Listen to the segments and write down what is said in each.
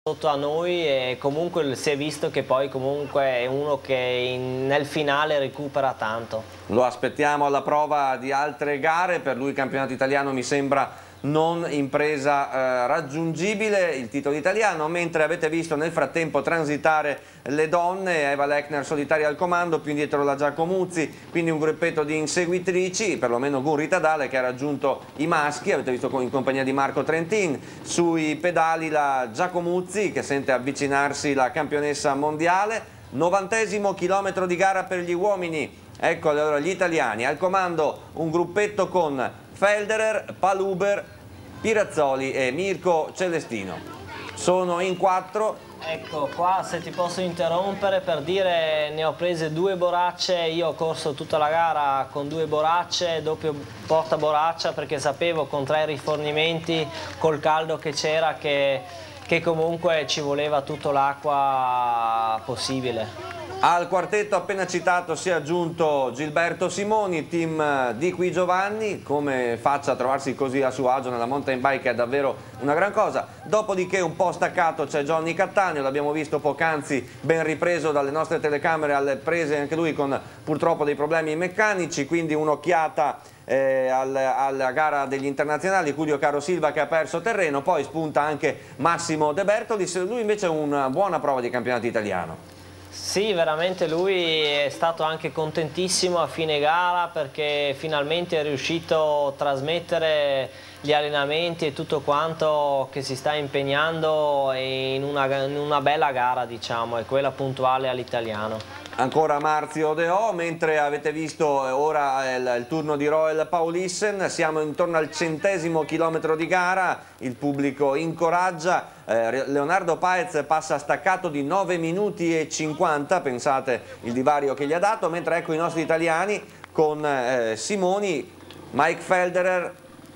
sotto a noi e comunque si è visto che poi comunque è uno che nel finale recupera tanto. Lo aspettiamo alla prova di altre gare, per lui il campionato italiano mi sembra non impresa raggiungibile, il titolo italiano, mentre avete visto nel frattempo transitare le donne, Eva Lechner solitaria al comando, più indietro la Giacomuzzi, quindi un gruppetto di inseguitrici, perlomeno Gurrita Dahle che ha raggiunto i maschi, avete visto in compagnia di Marco Trentin, sui pedali la Giacomuzzi che sente avvicinarsi la campionessa mondiale, 90° chilometro di gara per gli uomini. Ecco allora gli italiani, al comando un gruppetto con Felderer, Paluber, Pirazzoli e Mirko Celestino. Sono in 4. Ecco qua, se ti posso interrompere per dire, ne ho prese 2 borracce, io ho corso tutta la gara con 2 borracce, doppio porta borraccia, perché sapevo con 3 rifornimenti col caldo che c'era che comunque ci voleva tutta l'acqua possibile. Al quartetto appena citato si è aggiunto Gilberto Simoni, team di Qui Giovanni. Come faccia a trovarsi così a suo agio nella mountain bike è davvero una gran cosa. Dopodiché un po' staccato c'è Johnny Cattaneo, l'abbiamo visto poc'anzi ben ripreso dalle nostre telecamere, alle prese anche lui con purtroppo dei problemi meccanici, quindi un'occhiata alla gara degli internazionali, Julio Caro Silva che ha perso terreno, poi spunta anche Massimo De Bertolis, lui invece è una buona prova di campionato italiano. Sì, veramente lui è stato anche contentissimo a fine gara perché finalmente è riuscito a trasmettere gli allenamenti e tutto quanto che si sta impegnando in una bella gara, diciamo, e quella puntuale all'italiano. Ancora Marzio Deò, mentre avete visto ora il turno di Roel Paulissen, siamo intorno al 100° chilometro di gara, il pubblico incoraggia, Leonardo Paez passa staccato di 9 minuti e 50, pensate il divario che gli ha dato, mentre ecco i nostri italiani con Simoni, Mike Felderer,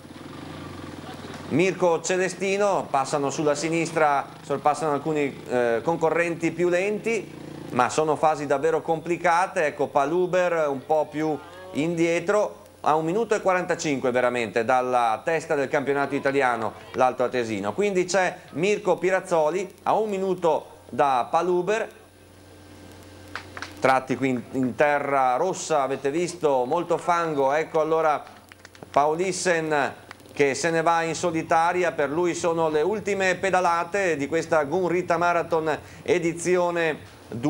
Mirko Celestino, passano sulla sinistra, sorpassano alcuni concorrenti più lenti, ma sono fasi davvero complicate. Ecco Paluber un po' più indietro, a 1 minuto e 45 veramente dalla testa del campionato italiano l'Alto Atesino, quindi c'è Mirko Pirazzoli a 1 minuto da Paluber, tratti qui in terra rossa, avete visto, molto fango. Ecco allora Paulissen che se ne va in solitaria, per lui sono le ultime pedalate di questa Gun-Rita Marathon edizione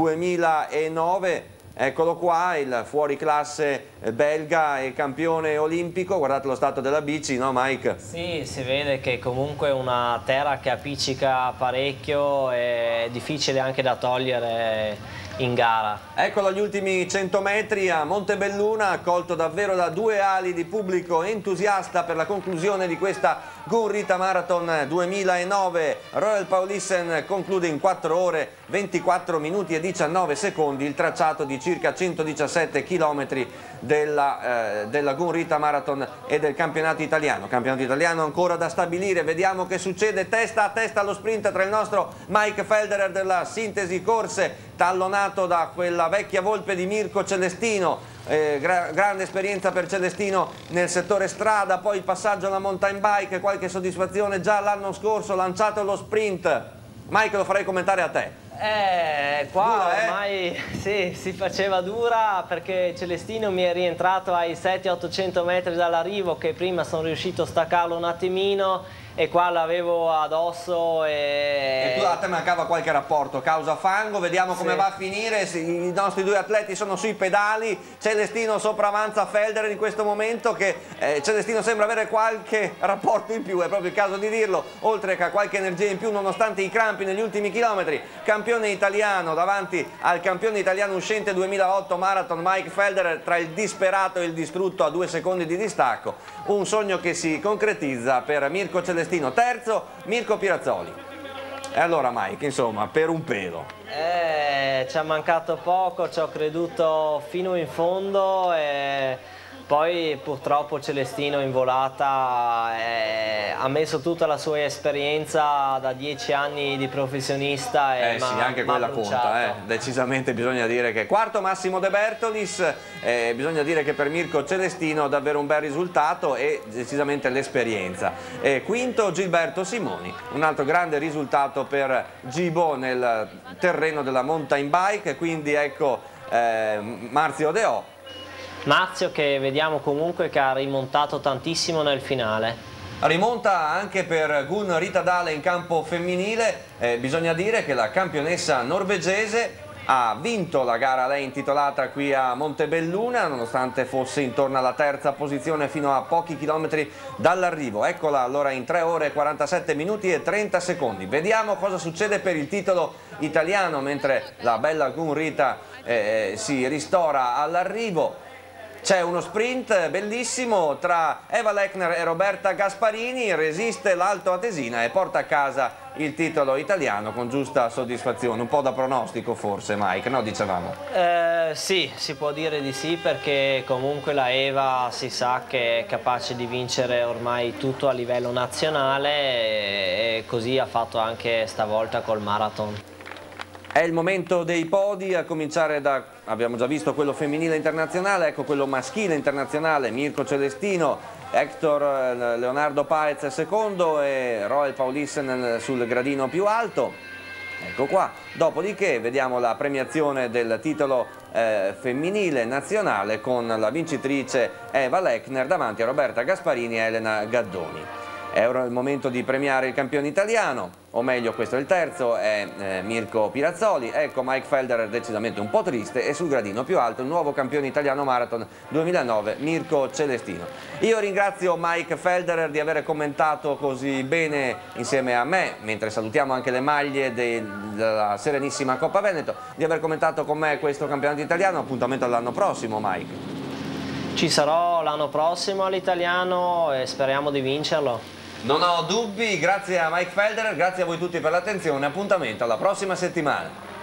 2009. Eccolo qua, il fuoriclasse belga e campione olimpico, guardate lo stato della bici, no Mike? Sì, si vede che comunque è una terra che appiccica parecchio, è difficile anche da togliere in gara. Eccolo agli ultimi 100 metri a Montebelluna, accolto davvero da 2 ali di pubblico entusiasta per la conclusione di questa Gun-Rita Marathon 2009. Roel Paulissen conclude in 4 ore 24 minuti e 19 secondi il tracciato di circa 117 km della Gun-Rita Marathon e del campionato italiano. Campionato italiano ancora da stabilire, vediamo che succede testa a testa allo sprint tra il nostro Mike Felderer della Sintesi Corse, tallonato da quella vecchia volpe di Mirko Celestino, grande esperienza per Celestino nel settore strada, poi il passaggio alla mountain bike, qualche soddisfazione già l'anno scorso lanciato lo sprint. Mike, lo farei commentare a te. Qua dura, ormai sì, si faceva dura perché Celestino mi è rientrato ai 700-800 metri dall'arrivo, che prima sono riuscito a staccarlo un attimino e qua l'avevo addosso e tu, a te mancava qualche rapporto causa fango, vediamo come va a finire. I nostri 2 atleti sono sui pedali, Celestino sopravanza Felderer in questo momento, che Celestino sembra avere qualche rapporto in più, è proprio il caso di dirlo, oltre che a qualche energia in più nonostante i crampi negli ultimi chilometri. Campione italiano davanti al campione italiano uscente 2008 Marathon Mike Felderer, tra il disperato e il distrutto a 2 secondi di distacco, un sogno che si concretizza per Mirko Celestino. Terzo Mirko Pirazzoli. E allora Mike, insomma, per un pelo. Ci ha mancato poco, ci ho creduto fino in fondo e poi purtroppo Celestino in volata ha messo tutta la sua esperienza da 10 anni di professionista e sì, anche quella conta, decisamente bisogna dire che quarto Massimo De Bertolis, bisogna dire che per Mirko Celestino davvero un bel risultato e decisamente l'esperienza. Quinto Gilberto Simoni, un altro grande risultato per Gibo nel terreno della mountain bike, quindi ecco Marzio Deò. Marzio che vediamo comunque che ha rimontato tantissimo nel finale. Rimonta anche per Gun Ritadale in campo femminile, bisogna dire che la campionessa norvegese ha vinto la gara lei intitolata qui a Montebelluna, nonostante fosse intorno alla terza posizione fino a pochi chilometri dall'arrivo. Eccola allora in 3 ore 47 minuti e 30 secondi. Vediamo cosa succede per il titolo italiano mentre la bella Gun Rita si ristora all'arrivo. C'è uno sprint bellissimo tra Eva Lechner e Roberta Gasparini, resiste l'Alto Atesina e porta a casa il titolo italiano con giusta soddisfazione. Un po' da pronostico forse, Mike, no dicevamo? Sì, si può dire di sì, perché comunque la Eva si sa che è capace di vincere ormai tutto a livello nazionale e così ha fatto anche stavolta col marathon. È il momento dei podi, a cominciare da, abbiamo già visto quello femminile internazionale, ecco quello maschile internazionale, Mirko Celestino, Hector Leonardo Paez secondo e Roel Paulissen sul gradino più alto. Ecco qua, dopodiché vediamo la premiazione del titolo femminile nazionale con la vincitrice Eva Lechner davanti a Roberta Gasparini e Elena Gaddoni. È ora il momento di premiare il campione italiano, o meglio questo è il terzo, è Mirko Pirazzoli. Ecco Mike Felderer decisamente un po' triste e sul gradino più alto il nuovo campione italiano marathon 2009 Mirko Celestino. Io ringrazio Mike Felderer di aver commentato così bene insieme a me, mentre salutiamo anche le maglie della Serenissima Coppa Veneto, di aver commentato con me questo campionato italiano. Appuntamento all'anno prossimo, Mike. Ci sarò l'anno prossimo all'italiano e speriamo di vincerlo. Non ho dubbi, grazie a Mike Felderer, grazie a voi tutti per l'attenzione, appuntamento alla prossima settimana.